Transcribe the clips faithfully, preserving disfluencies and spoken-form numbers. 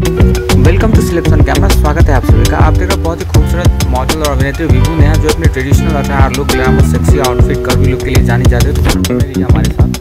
Welcome to selection camera. स्वागत है आप सभी का। आप देख रहे हो बहुत ही खूबसूरत मॉडल और अभिनेत्री विभू नेहा, जो अपने traditional attire look, glamour, sexy outfit, curvy look के लिए जानी जाती है। तो जरूर रहिए हमारे साथ।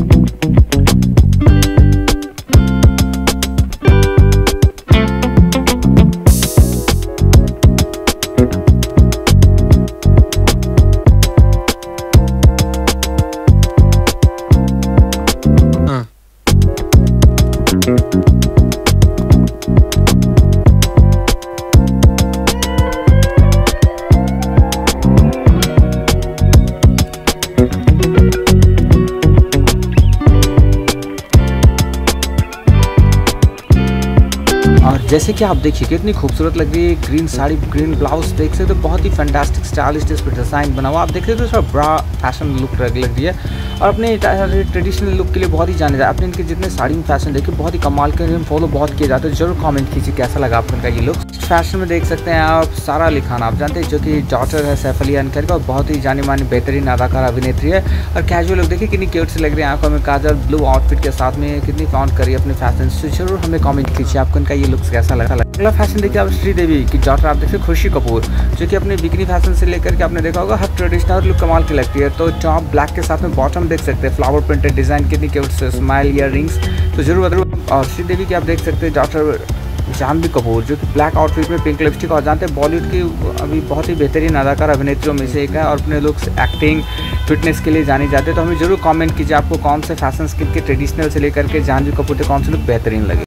और जैसे कि आप देखिए कितनी खूबसूरत लग रही है ग्रीन साड़ी, ग्रीन ब्लाउज देख सकते हो, बहुत ही फैंटास्टिक स्टाइलिश इस पर डिज़ाइन बना हुआ। आप देख सकते हो थोड़ा बड़ा फैशन लुक लग रही है और अपने ट्रेडिशनल लुक के लिए बहुत ही जाने जाए। आपने इनके जितने साड़ी में फैशन देखे बहुत ही कमाल के, फॉलो बहुत किए जाते हैं। जरूर कमेंट कीजिए कैसा लगा आपको इनका ये लुक। फैशन में देख सकते हैं आप सारा अली खान, आप जानते हैं, जो कि डॉटर है सैफ अली खान का, बहुत ही जानी मानी बेहतरीन अदाकार अभिनेत्री है। और कैजुअल लुक देखिए कितनी क्यूट से लग रही है, आंखों में काजल, ब्लू आउटफिट के साथ में कितनी फाउंड करी अपने फैशन से। जरूर हमें कमेंट कीजिए आपको इनका ये लुक कैसा लगा। अगला फैशन देखिए आप श्रीदेवी की डॉटर, आप देखिए खुशी कपूर, जो कि अपने बिकनी फैशन से लेकर के आपने देखा होगा हर ट्रेडिशनल लुक कमाल की लगती है। तो टॉप ब्लैक के साथ में बॉटम देख सकते हैं फ्लावर प्रिंटेड डिजाइन, कितनी क्यूट से स्माइल ईयर रिंग्स, तो जरूर जरूर। और श्रीदेवी की आप देख सकते हैं डॉटर जानवी कपूर, जो कि ब्लैक आउटफिट में पिंक लिपस्टिक, और जानते हैं बॉलीवुड की अभी बहुत ही बेहतरीन अदाकार अभिनेत्रियों में से एक है और अपने लुक्स, एक्टिंग, फिटनेस के लिए जानी जाते हैं। तो हमें जरूर कमेंट कीजिए आपको कौन से फैशन स्किल के ट्रेडिशनल से लेकर के जानवी कपूर के कौन से लुक बेहतरीन लगे।